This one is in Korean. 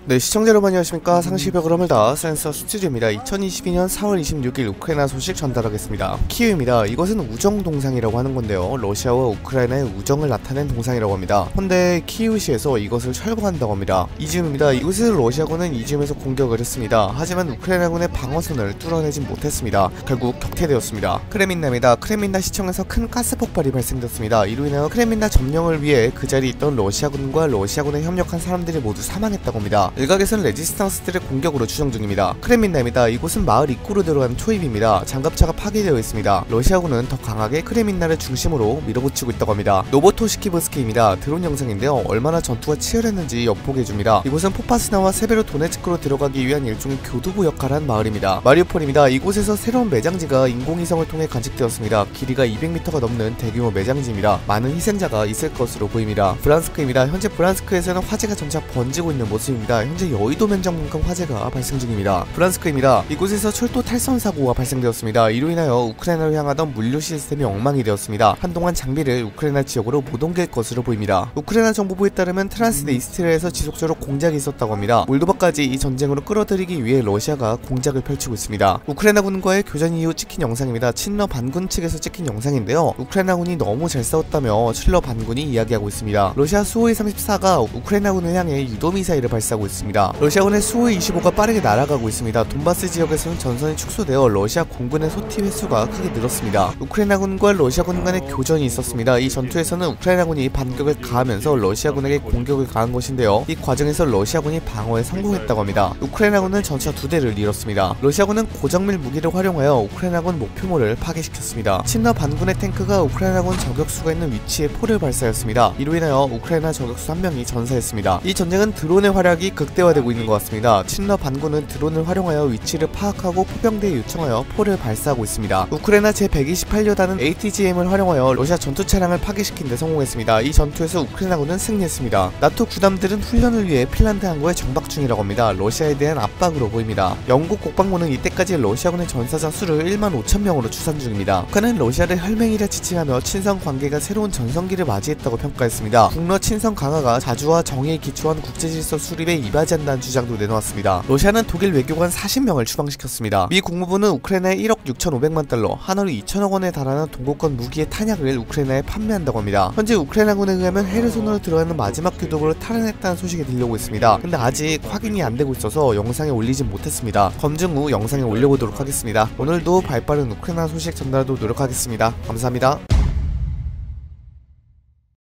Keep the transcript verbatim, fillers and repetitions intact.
네, 시청자 여러분 안녕하십니까. 상시벽을 허물다 센서 스튜디오입니다. 이천이십이년 사월 이십육일 우크라이나 소식 전달하겠습니다. 키이우입니다. 이것은 우정 동상이라고 하는 건데요, 러시아와 우크라이나의 우정을 나타낸 동상이라고 합니다. 현대 키이우시에서 이것을 철거한다고 합니다. 이지움입니다. 이곳에서 러시아군은 이지움에서 공격을 했습니다. 하지만 우크라이나군의 방어선을 뚫어내진 못했습니다. 결국 격퇴되었습니다. 크레민나입니다. 크레민나 시청에서 큰 가스 폭발이 발생되었습니다. 이로 인하여 크레민나 점령을 위해 그 자리에 있던 러시아군과 러시아군에 협력한 사람들이 모두 사망했다고 합니다. 일각에서는 레지스탕스들의 공격으로 추정 중입니다. 크레민나입니다. 이곳은 마을 입구로 들어가는 초입입니다. 장갑차가 파괴되어 있습니다. 러시아군은 더 강하게 크레민나를 중심으로 밀어붙이고 있다고 합니다. 노보토시키브스키입니다. 드론 영상인데요, 얼마나 전투가 치열했는지 엿보게해줍니다. 이곳은 포파스나와 세베로도네츠크로 들어가기 위한 일종의 교두보 역할을 한 마을입니다. 마리우폴입니다. 이곳에서 새로운 매장지가 인공위성을 통해 관측되었습니다. 길이가 이백 미터가 넘는 대규모 매장지입니다. 많은 희생자가 있을 것으로 보입니다. 브란스크입니다. 현재 브란스크에서는 화재가 점차 번지고 있는 모습입니다. 현재 여의도 면적만큼 화재가 발생 중입니다. 브란스크입니다. 이곳에서 철도 탈선 사고가 발생되었습니다. 이로 인하여 우크라이나로 향하던 물류 시스템이 엉망이 되었습니다. 한동안 장비를 우크라이나 지역으로 못 옮길 것으로 보입니다. 우크라이나 정부부에 따르면 트란스니스트리아에서 지속적으로 공작이 있었다고 합니다. 몰도바까지 이 전쟁으로 끌어들이기 위해 러시아가 공작을 펼치고 있습니다. 우크라이나군과의 교전 이후 찍힌 영상입니다. 친러 반군 측에서 찍힌 영상인데요, 우크라이나군이 너무 잘 싸웠다며 친러 반군이 이야기하고 있습니다. 러시아 수호이 삼십사가 우크라이나군을 향해 유도미사일을 발사하고 있습니다. 러시아군의 수호이 이십오가 빠르게 날아가고 있습니다. 돈바스 지역에서는 전선이 축소되어 러시아 공군의 소티 횟수가 크게 늘었습니다. 우크라이나군과 러시아군 간의 교전이 있었습니다. 이 전투에서는 우크라이나군이 반격을 가하면서 러시아군에게 공격을 가한 것인데요, 이 과정에서 러시아군이 방어에 성공했다고 합니다. 우크라이나군은 전차 두 대를 잃었습니다. 러시아군은 고정밀 무기를 활용하여 우크라이나군 목표물을 파괴시켰습니다. 친러 반군의 탱크가 우크라이나군 저격수가 있는 위치에 포를 발사했습니다. 이로 인하여 우크라이나 저격수 한 명이 전사했습니다. 이 전쟁은 드론의 활약이 극대화되고 있는 것 같습니다. 친러 반군은 드론을 활용하여 위치를 파악하고 포병대에 요청하여 포를 발사하고 있습니다. 우크라이나 제백이십팔 여단은 에이티지엠을 활용하여 러시아 전투 차량을 파괴시킨 데 성공했습니다. 이 전투에서 우크라이나군은 승리했습니다. 나토 구담들은 훈련을 위해 핀란드 항구에 정박 중이라고 합니다. 러시아에 대한 압박으로 보입니다. 영국 국방부는 이때까지 러시아군의 전사자 수를 일만 오천 명으로 추산 중입니다. 북한은 러시아를 혈맹이라 지칭하며 친선 관계가 새로운 전성기를 맞이했다고 평가했습니다. 북러 친선 강화가 자주와 정의에 기초한 국제질서 수립에 이바지한다는 주장도 내놓았습니다. 러시아는 독일 외교관 사십 명을 추방시켰습니다. 미 국무부는 우크라이나에 일억 육천오백만 달러, 한화로 이천억 원에 달하는 동고권 무기의 탄약을 우크라이나에 판매한다고 합니다. 현재 우크라이나군에 의하면 헤르손으로 들어가는 마지막 교도보를 탈환했다는 소식이 들려오고 있습니다. 근데 아직 확인이 안 되고 있어서 영상에 올리진 못했습니다. 검증 후 영상에 올려보도록 하겠습니다. 오늘도 발빠른 우크라이나 소식 전달하도록 노력하겠습니다. 감사합니다.